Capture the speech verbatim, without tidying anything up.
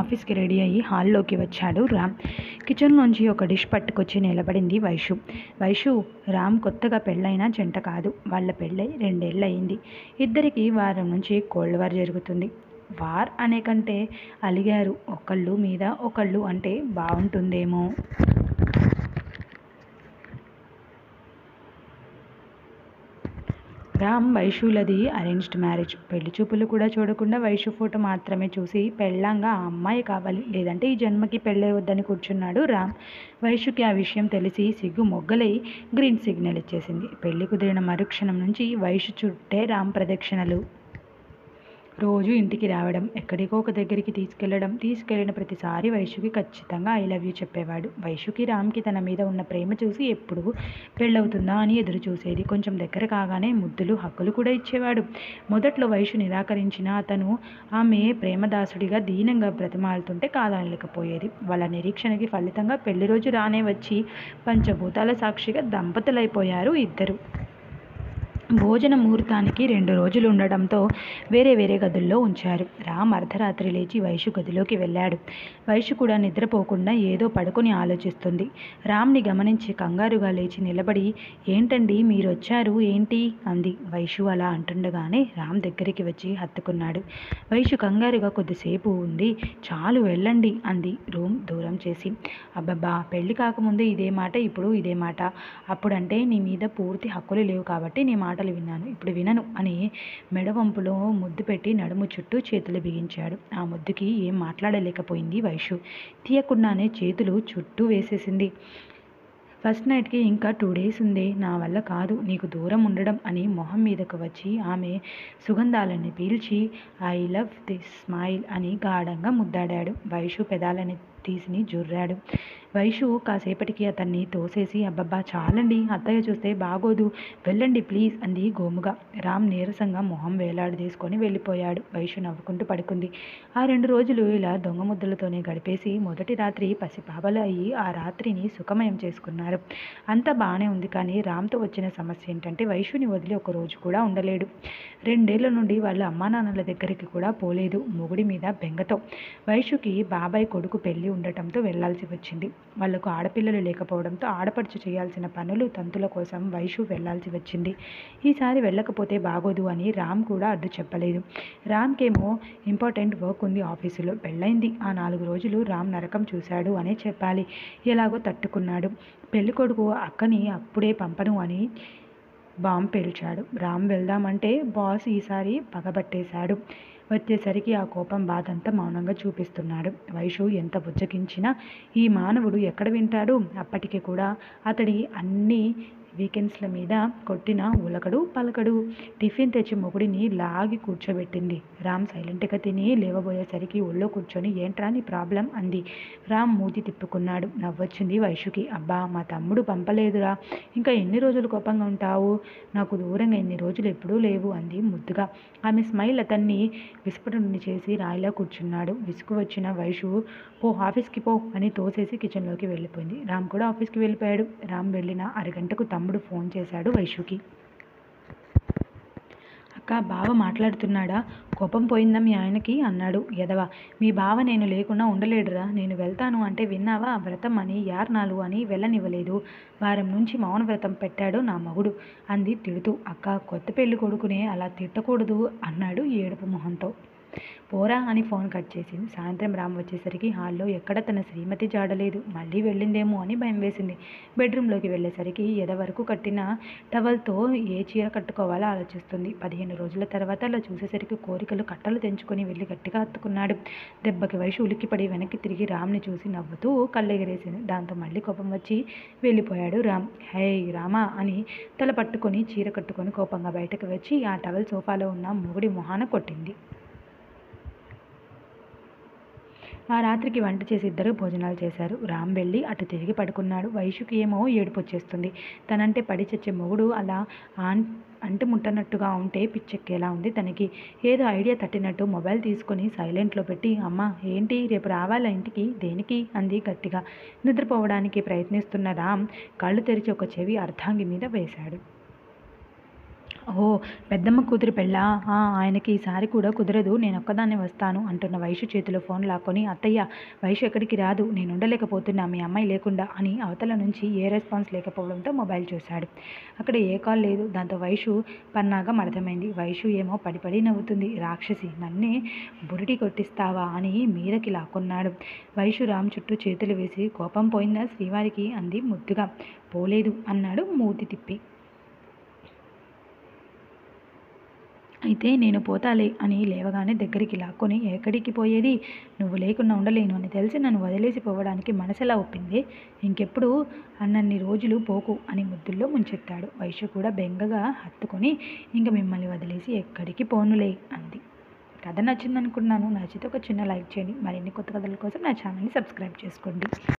ఆఫీస్కి రెడీ అయ్యి హాల్లోకి వచ్చాడు రామ్. కిచెన్లోంచి ఒక డిష్ పట్టుకొచ్చి నిలబడింది వైషు. వైషు, రామ్ కొత్తగా పెళ్ళైన జంట కాదు. వాళ్ళ పెళ్ళై రెండేళ్ళయింది. ఇద్దరికి వారం నుంచి కోల్డ్ వార్ జరుగుతుంది. వార్ అనే కంటే అలిగారు ఒకళ్ళు మీద ఒకళ్ళు అంటే బాగుంటుందేమో. రామ్ వైషులది అరేంజ్డ్ మ్యారేజ్. పెళ్లి చూపులు కూడా చూడకుండా వైషు ఫోటో మాత్రమే చూసి పెళ్ళంగా ఆ అమ్మాయి కావాలి, లేదంటే ఈ జన్మకి పెళ్ళే వద్దని కూర్చున్నాడు రామ్. వైషుకి ఆ విషయం తెలిసి సిగ్గు మొగ్గలై గ్రీన్ సిగ్నల్ ఇచ్చేసింది. పెళ్లి కుదిరిన మరుక్షణం నుంచి వైషు చుట్టే రామ్ ప్రదక్షిణలు. రోజు ఇంటికి రావడం, ఎక్కడికో ఒక దగ్గరికి తీసుకెళ్లడం, తీసుకెళ్లిన ప్రతిసారి వైషుకి ఖచ్చితంగా ఐ లవ్ యూ చెప్పేవాడు. వైషుకి రామ్కి తన మీద ఉన్న ప్రేమ చూసి ఎప్పుడు పెళ్ళవుతుందా అని ఎదురు చూసేది. కొంచెం దగ్గర కాగానే ముద్దులు హక్కులు కూడా ఇచ్చేవాడు. మొదట్లో వైషు నిరాకరించిన అతను ఆమె ప్రేమదాసుడిగా దీనంగా బ్రతిమాలుతుంటే కాదనలేకపోయేది. వాళ్ళ నిరీక్షణకి ఫలితంగా పెళ్లి రోజు రానే వచ్చి పంచభూతాల సాక్షిగా దంపతులైపోయారు ఇద్దరు. భోజన ముహూర్తానికి రెండు రోజులు ఉండడంతో వేరే వేరే గదుల్లో ఉంచారు. రామ్ అర్ధరాత్రి లేచి వైషు గదిలోకి వెళ్ళాడు. వైషు కూడా నిద్రపోకుండా ఏదో పడుకొని ఆలోచిస్తుంది. రామ్ని గమనించి కంగారుగా లేచి నిలబడి, ఏంటండి మీరొచ్చారు ఏంటి అంది. వైషు అలా అంటుండగానే రామ్ దగ్గరికి వచ్చి హత్తుకున్నాడు. వైషు కంగారుగా కొద్దిసేపు ఉంది. చాలు వెళ్ళండి అంది రూమ్ దూరం చేసి. అబ్బబ్బా, పెళ్లి కాకముందే ఇదే మాట, ఇప్పుడు ఇదే మాట. అప్పుడంటే నీ మీద పూర్తి హక్కులు లేవు కాబట్టి నీ మాటలు విన్నాను, ఇప్పుడు వినను అని మెడవంపులో ముద్దు పెట్టి నడుము చుట్టూ చేతులు బిగించాడు. ఆ ముద్దుకి ఏం మాట్లాడలేకపోయింది వైషు. తీయకుండానే చేతులు చుట్టూ వేసేసింది. ఫస్ట్ నైట్కి ఇంకా టూ డేస్ ఉందే, నా వల్ల కాదు నీకు దూరం ఉండడం అని మొహం మీదకు వచ్చి ఆమె సుగంధాలని పీల్చి ఐ లవ్ దిస్ స్మైల్ అని గాఢంగా ముద్దాడాడు. వైషు పెదాలని తీసిని జుర్రాడు. వైషు కాసేపటికి అతన్ని తోసేసి, అబ్బబ్బా చాలండి, అత్తయ్య చూస్తే బాగోదు, వెళ్ళండి ప్లీజ్ అంది గోముగా. రామ్ నీరసంగా మొహం వేలాడదీసుకొని వెళ్ళిపోయాడు. వైషు నవ్వుకుంటూ పడుకుంది. ఆ రెండు రోజులు ఇలా దొంగ ముద్దలతోనే గడిపేసి మొదటి రాత్రి పసిపాపలు అయ్యి ఆ రాత్రిని సుఖమయం చేసుకున్నారు. అంతా బాగానే ఉంది. కానీ రామ్తో వచ్చిన సమస్య ఏంటంటే వైషుని వదిలి ఒక రోజు కూడా ఉండలేడు. రెండేళ్ల నుండి వాళ్ళ అమ్మా నాన్నల దగ్గరికి కూడా పోలేదు, మొగుడి మీద బెంగతో. వైషుకి బాబాయ్ కొడుకు పెళ్లి ఉండటంతో వెళ్లాల్సి వచ్చింది. వాళ్లకు ఆడపిల్లలు లేకపోవడంతో ఆడపడుచు చేయాల్సిన పనులు తంతుల కోసం వైషు వెళ్లాల్సి వచ్చింది. ఈసారి వెళ్ళకపోతే బాగోదు అని రామ్ కూడా అడ్డు చెప్పలేదు. రామ్కేమో ఇంపార్టెంట్ వర్క్ ఉంది ఆఫీసులో. పెళ్ళైంది ఆ నాలుగు రోజులు రామ్ నరకం చూశాడు అనే చెప్పాలి. ఎలాగో తట్టుకున్నాడు. పెళ్ళికొడుకు అక్కని అప్పుడే పంపను అని బాంబ్ పేల్చాడు. రామ్ వెళ్దామంటే బాస్ ఈసారి పగబట్టేశాడు. వచ్చేసరికి ఆ కోపం బాధంతా మౌనంగా చూపిస్తున్నాడు. వైషు ఎంత బుజ్జగించినా ఈ మానవుడు ఎక్కడ వింటాడు. అప్పటికి కూడా అతడి అన్ని వీకెండ్స్ల మీద కొట్టిన ఉలకడు పలకడు. టిఫిన్ తెచ్చి మొగుడిని లాగి కూర్చోబెట్టింది. రామ్ సైలెంట్గా తిని లేవబోయేసరికి ఒళ్ళో కూర్చొని ఏంట్రా నీ ప్రాబ్లం అంది. రామ్ మూతి తిప్పుకున్నాడు. నవ్వొచ్చింది వైషుకి. అబ్బా, మా తమ్ముడు పంపలేదురా, ఇంకా ఎన్ని రోజులు కోపంగా ఉంటావు, నాకు దూరంగా ఎన్ని రోజులు ఎప్పుడూ లేవు అంది ముద్దుగా. ఆమె స్మైల్ అతన్ని విస్ఫుటుని చేసి రాయిలా కూర్చున్నాడు. విసుగు వచ్చిన వైషు పో ఆఫీస్కి పో అని తోసేసి కిచెన్లోకి వెళ్ళిపోయింది. రామ్ కూడా ఆఫీస్కి వెళ్ళిపోయాడు. రామ్ వెళ్ళిన అరగంటకు తమ్ముడు ఫోన్ చేశాడు వైషుకి. అక్క, బావ మాట్లాడుతున్నాడా? కోపం పోయిందా మీ ఆయనకి అన్నాడు. ఎదవ, మీ బావ నేను లేకుండా ఉండలేడురా. నేను వెళ్తాను అంటే విన్నావా? వ్రతం అని యార్నాలు అని వెళ్ళనివ్వలేదు. వారం నుంచి మౌన వ్రతం పెట్టాడు నా మగుడు అంది తిడుతూ. అక్క, కొత్త పెళ్లి కొడుకునే అలా తిట్టకూడదు అన్నాడు ఏడుపు మొహంతో. పోరా అని ఫోన్ కట్ చేసింది. సాయంత్రం రామ్ వచ్చేసరికి హాల్లో ఎక్కడ తన శ్రీమతి జాడలేదు. మళ్ళీ వెళ్ళిందేమో అని భయం వేసింది. బెడ్రూమ్లోకి వెళ్ళేసరికి ఎద వరకు కట్టిన టవల్తో ఏ చీర కట్టుకోవాలో ఆలోచిస్తుంది. పదిహేను రోజుల తర్వాత అలా చూసేసరికి కోరికలు కట్టలు తెంచుకొని వెళ్ళి గట్టిగా హత్తుకున్నాడు. దెబ్బకి వైషు ఉలిక్కిపడి వెనక్కి తిరిగి రామ్ని చూసి నవ్వుతూ కళ్ళెగరేసింది. దాంతో మళ్ళీ కోపం వచ్చి వెళ్ళిపోయాడు రామ్. హే రామా అని తల పట్టుకొని చీర కట్టుకొని కోపంగా బయటకు వచ్చి ఆ టవల్ సోఫాలో ఉన్న మొగుడి మొహాన కొట్టింది. ఆ రాత్రికి వంట చేసి ఇద్దరు భోజనాలు చేశారు. రామ్ వెళ్ళి అటు తిరిగి పడుకున్నాడు. వైషుకి ఏమో ఏడుపు వచ్చేస్తుంది. తనంటే పడి చచ్చే మొగుడు అలా ఆన్ అంటు ముట్టనట్టుగా ఉంటే పిచ్చెక్కేలా ఉంది తనకి. ఏదో ఐడియా తట్టినట్టు మొబైల్ తీసుకొని సైలెంట్లో పెట్టి, అమ్మ ఏంటి రేపు రావాలా ఇంటికి? దేనికి అంది గట్టిగా. నిద్రపోవడానికి ప్రయత్నిస్తున్న రామ్ కళ్ళు తెరిచి ఒక చెవి అర్ధాంగి మీద వేశాడు. ఓ పెద్దమ్మ కూతురి పెళ్ళా? ఆ! ఆయనకి ఈసారి కూడా కుదరదు. నేనొక్కదాన్నే వస్తాను అంటున్న వైషు చేతిలో ఫోన్ లాక్కొని అత్తయ్య వైషు ఎక్కడికి రాదు. నేనుండలేకపోతున్నా మీ అమ్మాయి లేకుండా అని అవతల నుంచి ఏ రెస్పాన్స్ లేకపోవడంతో మొబైల్ చూశాడు. అక్కడ ఏ కాల్ లేదు. దాంతో వైషు పన్నాగం అర్థమైంది. వైషు ఏమో పడి పడి నవ్వుతుంది. రాక్షసి నన్నే బురిడి కొట్టిస్తావా అని మీదకి లాక్కున్నాడు. వైషు రామ్ చుట్టూ చేతులు వేసి కోపం పోయిందా శ్రీవారికి అంది ముద్దుగా. పోలేదు అన్నాడు మూతి తిప్పి. అయితే నేను పోతాలే అని లేవగానే దగ్గరికి లాక్కొని ఎక్కడికి పోయేది? నువ్వు లేకుండా ఉండలేను అని తెలిసి నన్ను వదిలేసి పోవడానికి మనసెలా ఒప్పింది? ఇంకెప్పుడు అన్నన్ని రోజులు పోకు అని ముద్దుల్లో ముంచెత్తాడు. వైషు కూడా బెంగగా హత్తుకొని ఇంక మిమ్మల్ని వదిలేసి ఎక్కడికి పోనులే అంది. కథ నచ్చిందనుకున్నాను. నచ్చితే ఒక చిన్న లైక్ చేయండి. మరిన్ని కొత్త కథల కోసం నా ఛానల్ని సబ్స్క్రైబ్ చేసుకోండి.